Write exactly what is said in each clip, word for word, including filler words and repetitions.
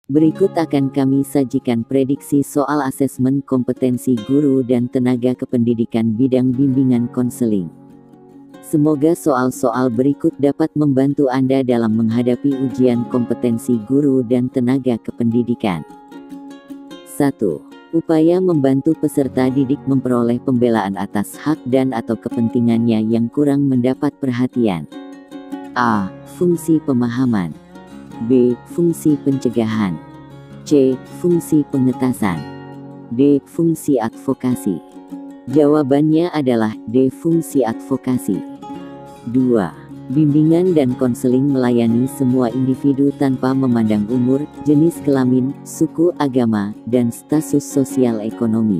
Berikut akan kami sajikan prediksi soal asesmen kompetensi guru dan tenaga kependidikan bidang bimbingan konseling. Semoga soal-soal berikut dapat membantu Anda dalam menghadapi ujian kompetensi guru dan tenaga kependidikan. satu. Upaya membantu peserta didik memperoleh pembelaan atas hak dan atau kepentingannya yang kurang mendapat perhatian. A. Fungsi pemahaman. B. Fungsi pencegahan. C. Fungsi pengetasan. D. Fungsi advokasi. Jawabannya adalah D. Fungsi advokasi. dua. Bimbingan dan konseling melayani semua individu tanpa memandang umur, jenis kelamin, suku, agama, dan status sosial ekonomi.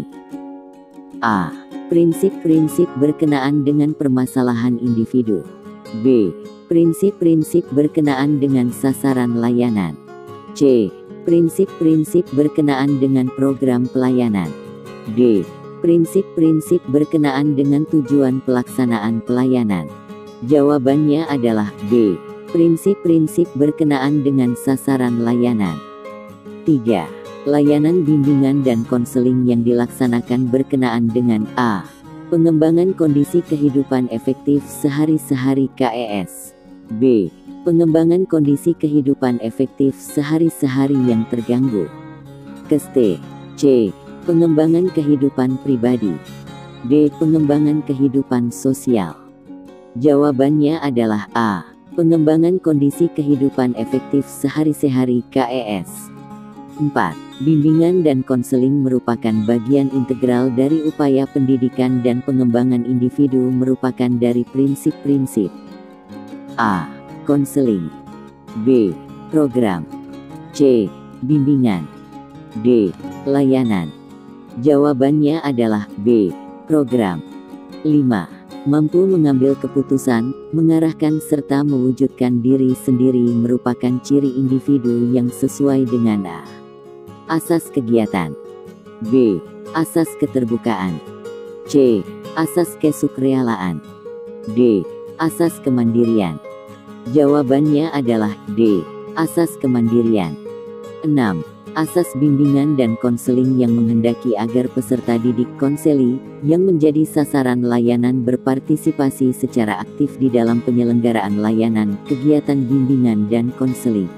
A. Prinsip-prinsip berkenaan dengan permasalahan individu. B. Prinsip-prinsip berkenaan dengan sasaran layanan. C. Prinsip-prinsip berkenaan dengan program pelayanan. D. Prinsip-prinsip berkenaan dengan tujuan pelaksanaan pelayanan. Jawabannya adalah B. Prinsip-prinsip berkenaan dengan sasaran layanan. tiga. Layanan bimbingan dan konseling yang dilaksanakan berkenaan dengan A. Pengembangan kondisi kehidupan efektif sehari-sehari K E S. B. Pengembangan kondisi kehidupan efektif sehari-sehari yang terganggu. K S T. C. Pengembangan kehidupan pribadi. D. Pengembangan kehidupan sosial. Jawabannya adalah A. Pengembangan kondisi kehidupan efektif sehari-hari K E S. empat. Bimbingan dan konseling merupakan bagian integral dari upaya pendidikan dan pengembangan individu merupakan dari prinsip-prinsip A. Konseling. B. Program. C. Bimbingan. D. Layanan. Jawabannya adalah B. Program. lima. Mampu mengambil keputusan, mengarahkan serta mewujudkan diri sendiri merupakan ciri individu yang sesuai dengan A. Asas kegiatan. B. Asas keterbukaan. C. Asas kesukrealaan. D. Asas kemandirian. Jawabannya adalah D. Asas kemandirian. enam. Asas bimbingan dan konseling yang menghendaki agar peserta didik konseli, yang menjadi sasaran layanan berpartisipasi secara aktif di dalam penyelenggaraan layanan, kegiatan bimbingan dan konseling.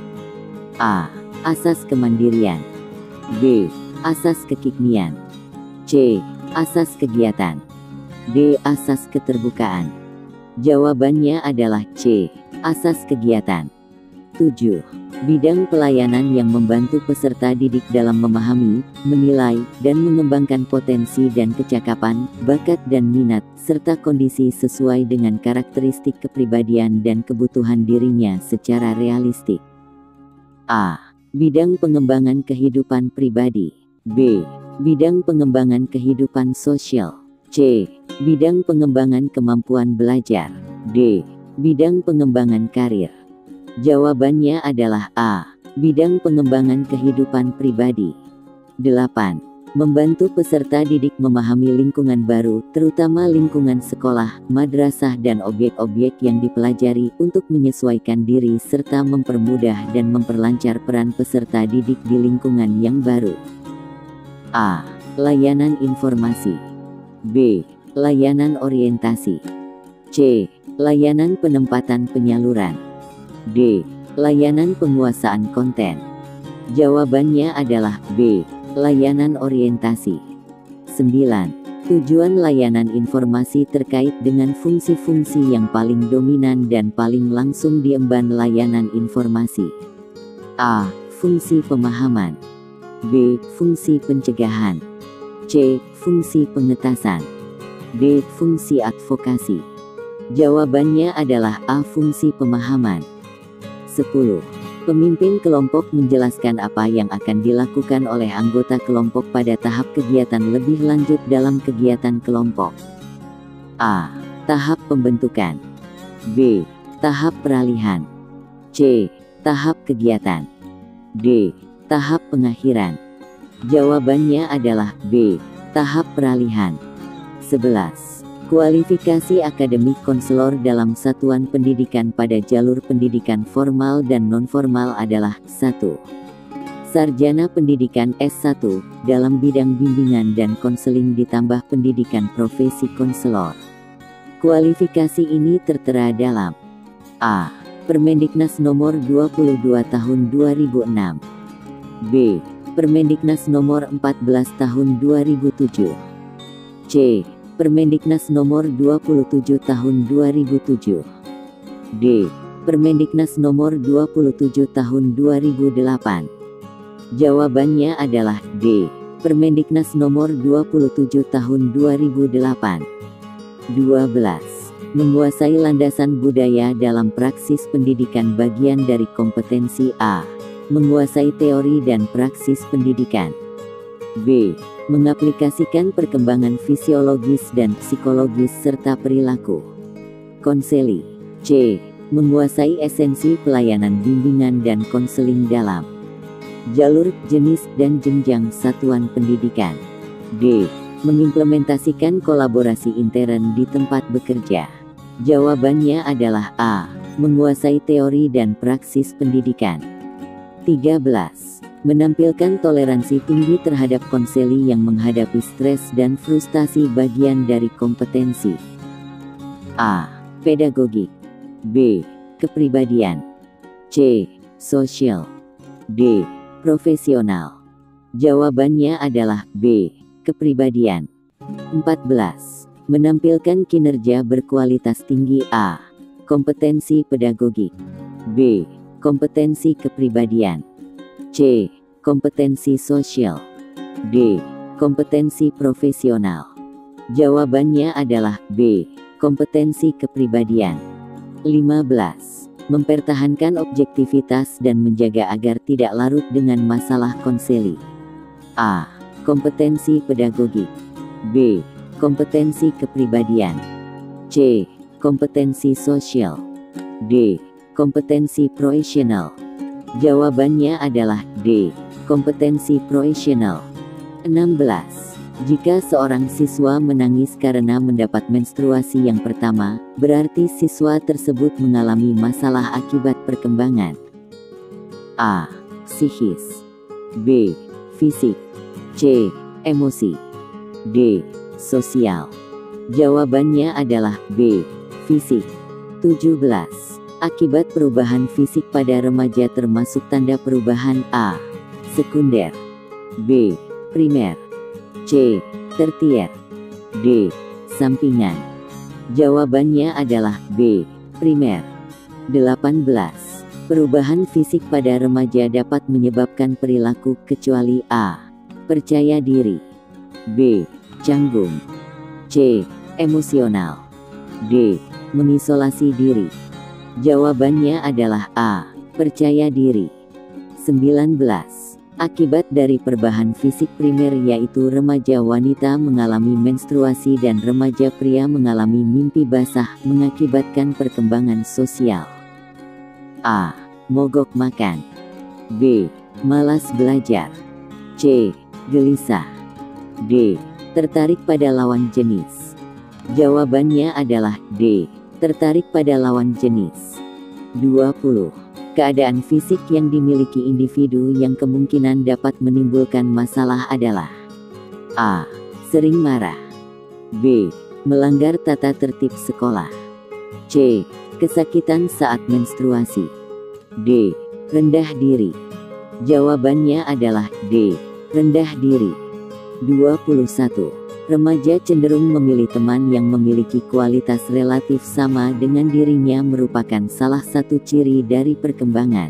A. Asas kemandirian. B. Asas kekiknian. C. Asas kegiatan. D. Asas keterbukaan. Jawabannya adalah C. Asas kegiatan. tujuh. Bidang pelayanan yang membantu peserta didik dalam memahami, menilai, dan mengembangkan potensi dan kecakapan, bakat dan minat, serta kondisi sesuai dengan karakteristik kepribadian dan kebutuhan dirinya secara realistik. A. Bidang pengembangan kehidupan pribadi. B. Bidang pengembangan kehidupan sosial. C. Bidang pengembangan kemampuan belajar. D. Bidang pengembangan karir. Jawabannya adalah A. Bidang pengembangan kehidupan pribadi. delapan. Membantu peserta didik memahami lingkungan baru, terutama lingkungan sekolah, madrasah dan objek-objek yang dipelajari untuk menyesuaikan diri serta mempermudah dan memperlancar peran peserta didik di lingkungan yang baru. A. Layanan informasi. B. Layanan orientasi. C. Layanan penempatan penyaluran. D. Layanan penguasaan konten. Jawabannya adalah B. Layanan orientasi. sembilan. Tujuan layanan informasi terkait dengan fungsi-fungsi yang paling dominan dan paling langsung diemban layanan informasi. A. Fungsi pemahaman. B. Fungsi pencegahan. C. Fungsi pengetasan. D. Fungsi advokasi. Jawabannya adalah A. Fungsi pemahaman. sepuluh. Pemimpin kelompok menjelaskan apa yang akan dilakukan oleh anggota kelompok pada tahap kegiatan lebih lanjut dalam kegiatan kelompok. A. Tahap pembentukan. B. Tahap peralihan. C. Tahap kegiatan. D. Tahap pengakhiran. Jawabannya adalah B. Tahap peralihan. sebelas. Kualifikasi akademik konselor dalam satuan pendidikan pada jalur pendidikan formal dan non-formal adalah satu. Sarjana Pendidikan S satu, dalam bidang bimbingan dan konseling ditambah pendidikan profesi konselor. Kualifikasi ini tertera dalam A. Permendiknas nomor dua puluh dua tahun dua ribu enam. B. Permendiknas nomor empat belas tahun dua ribu tujuh. C. Permendiknas nomor dua puluh tujuh tahun dua ribu tujuh. D. Permendiknas nomor dua puluh tujuh tahun dua ribu delapan. Jawabannya adalah D. Permendiknas nomor dua puluh tujuh tahun dua ribu delapan. dua belas. Menguasai landasan budaya dalam praksis pendidikan bagian dari kompetensi A. Menguasai teori dan praksis pendidikan. B. Mengaplikasikan perkembangan fisiologis dan psikologis serta perilaku. Konseli. C. Menguasai esensi pelayanan bimbingan dan konseling dalam jalur, jenis, dan jenjang satuan pendidikan. D. Mengimplementasikan kolaborasi intern di tempat bekerja. Jawabannya adalah A. Menguasai teori dan praksis pendidikan. tiga belas. Menampilkan toleransi tinggi terhadap konseli yang menghadapi stres dan frustasi bagian dari kompetensi. A. Pedagogik. B. Kepribadian. C. Sosial. D. Profesional. Jawabannya adalah B. Kepribadian. empat belas. Menampilkan kinerja berkualitas tinggi. A. Kompetensi pedagogik. B. Kompetensi kepribadian. C. Kompetensi sosial. D. Kompetensi profesional. Jawabannya adalah B. Kompetensi kepribadian. lima belas. Mempertahankan objektivitas dan menjaga agar tidak larut dengan masalah konseli. A. Kompetensi pedagogik. B. Kompetensi kepribadian. C. Kompetensi sosial. D. Kompetensi profesional. Jawabannya adalah D. Kompetensi profesional. enam belas. Jika seorang siswa menangis karena mendapat menstruasi yang pertama, berarti siswa tersebut mengalami masalah akibat perkembangan. A. Psikis. B. Fisik. C. Emosi. D. Sosial. Jawabannya adalah B. Fisik. tujuh belas. Akibat perubahan fisik pada remaja termasuk tanda perubahan A. Sekunder. B. Primer. C. Tertier. D. Sampingan. Jawabannya adalah B. Primer. delapan belas. Perubahan fisik pada remaja dapat menyebabkan perilaku kecuali A. Percaya diri. B. Canggung. C. Emosional. D. Mengisolasi diri. Jawabannya adalah A. Percaya diri. sembilan belas. Akibat dari perubahan fisik primer yaitu remaja wanita mengalami menstruasi dan remaja pria mengalami mimpi basah mengakibatkan perkembangan sosial. A. Mogok makan. B. Malas belajar. C. Gelisah. D. Tertarik pada lawan jenis. Jawabannya adalah D. Tertarik pada lawan jenis. dua puluh. Keadaan fisik yang dimiliki individu yang kemungkinan dapat menimbulkan masalah adalah A. Sering marah. B. Melanggar tata tertib sekolah. C. Kesakitan saat menstruasi. D. Rendah diri. Jawabannya adalah D. Rendah diri. dua puluh satu. Remaja cenderung memilih teman yang memiliki kualitas relatif sama dengan dirinya merupakan salah satu ciri dari perkembangan.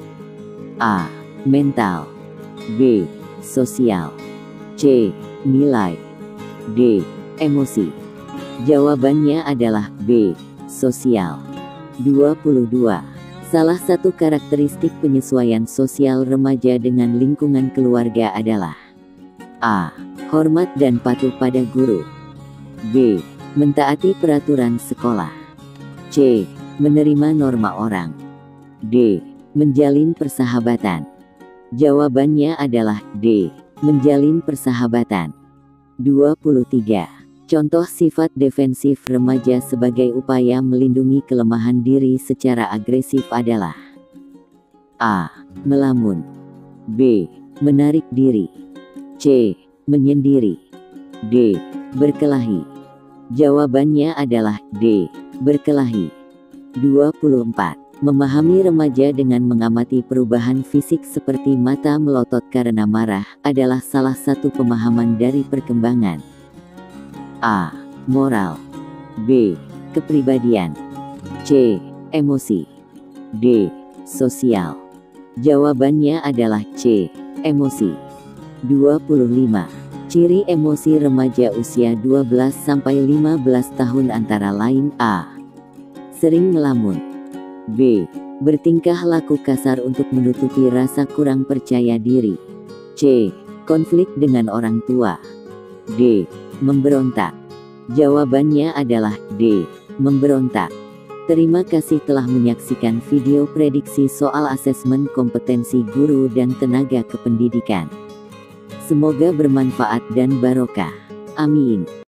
A. Mental. B. Sosial. C. Nilai. D. Emosi. Jawabannya adalah B. Sosial. dua puluh dua. Salah satu karakteristik penyesuaian sosial remaja dengan lingkungan keluarga adalah A. Hormat dan patuh pada guru. B. Mentaati peraturan sekolah. C. Menerima norma orang. D. Menjalin persahabatan. Jawabannya adalah D. Menjalin persahabatan. dua puluh tiga. Contoh sifat defensif remaja sebagai upaya melindungi kelemahan diri secara agresif adalah A. Melamun. B. Menarik diri. C. Menyendiri. D. Berkelahi. Jawabannya adalah D. Berkelahi. dua puluh empat. Memahami remaja dengan mengamati perubahan fisik seperti mata melotot karena marah adalah salah satu pemahaman dari perkembangan. A. Moral. B. Kepribadian. C. Emosi. D. Sosial. Jawabannya adalah C. Emosi. dua puluh lima. Ciri emosi remaja usia dua belas sampai lima belas tahun antara lain A. Sering melamun. B. Bertingkah laku kasar untuk menutupi rasa kurang percaya diri. C. Konflik dengan orang tua. D. Memberontak. Jawabannya adalah D. Memberontak. Terima kasih telah menyaksikan video prediksi soal asesmen kompetensi guru dan tenaga kependidikan. Semoga bermanfaat dan barokah. Amin.